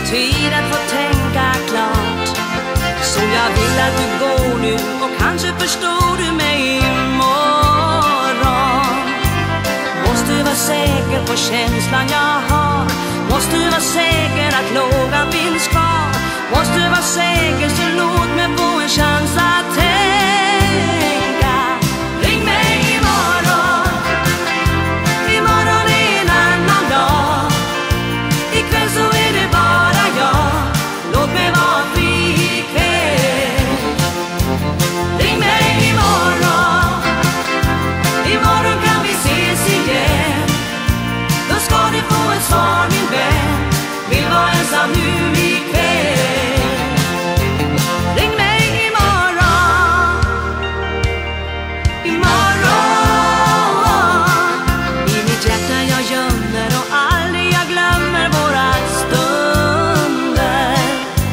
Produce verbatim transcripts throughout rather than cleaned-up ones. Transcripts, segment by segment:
tid att få tänka klart. Så jag vill att du går nu och kanske förstår du mig imorgon. Måste vara säker på känslan jag har. Måste vara säker att lågan finns kvar. Måste vara säker så låt mig få en chans att tänka. Ring mig imorgon. Imorgon är en annan dag. Ikväll så är det bara jag. Låt mig vara fri ikväll. Ring mig imorgon. Imorgon kan vi ses igen. Då ska du få ett svar min vän. Vill vara ensam nu ikväll. Ring mig imorgon. Imorgon. I mitt hjärta jag gömmer och aldrig jag glömmer våra stunder.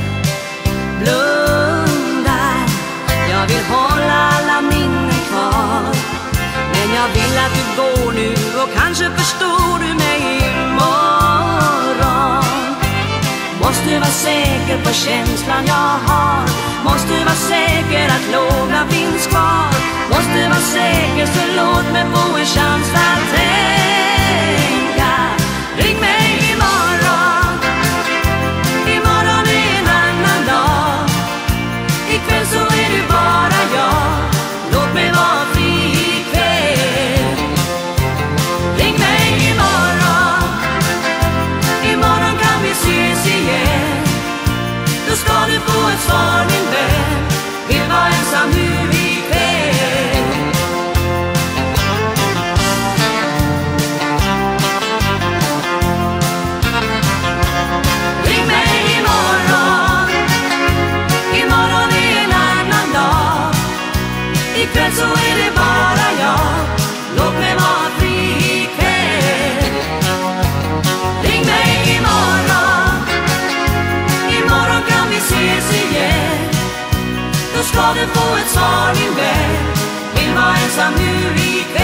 Blundar. Jag vill hålla alla minnen kvar. Men jag vill att du går nu och kanske förstår du mig imorgon. Måste vara säker på känslan jag har. Måste vara säker att lågan finns kvar. Måste vara säker så låt mig få en chans att tänka. Ring mig imorgon. Imorgon är en annan dag. Ikväll så är det bara jag. Låt mig vara fri ikväll. Ring mig imorgon. Imorgon kan vi ses igen. Då ska du få ett svar min vän. Vill vara ensam nu ikväll. Ring mig imorgon. Imorgon är en annan dag. Ikväll så är det bara jag. Låt mig vara fri ikväll. Ring mig imorgon. Imorgon kan vi ses igen. Då ska du få ett svar min vän. Vill vara ensam nu ikväll.